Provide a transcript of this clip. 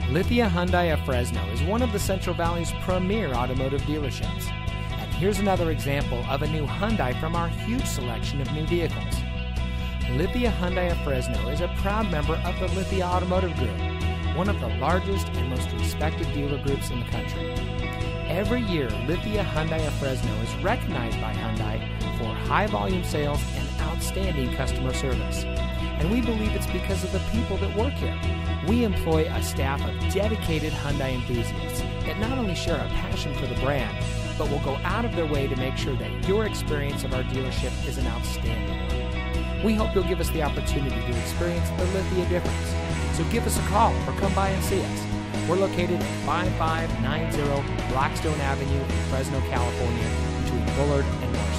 Lithia Hyundai of Fresno is one of the Central Valley's premier automotive dealerships. And here's another example of a new Hyundai from our huge selection of new vehicles. Lithia Hyundai of Fresno is a proud member of the Lithia Automotive Group, one of the largest and most respected dealer groups in the country. Every year, Lithia Hyundai of Fresno is recognized by Hyundai for high volume sales and outstanding customer service. And we believe it's because of the people that work here. We employ a staff of dedicated Hyundai enthusiasts that not only share a passion for the brand, but will go out of their way to make sure that your experience of our dealership is an outstanding one. We hope you'll give us the opportunity to experience the Lithia difference. So give us a call or come by and see us. We're located at 5590 Blackstone Avenue in Fresno, California, between Bullard and Marshall.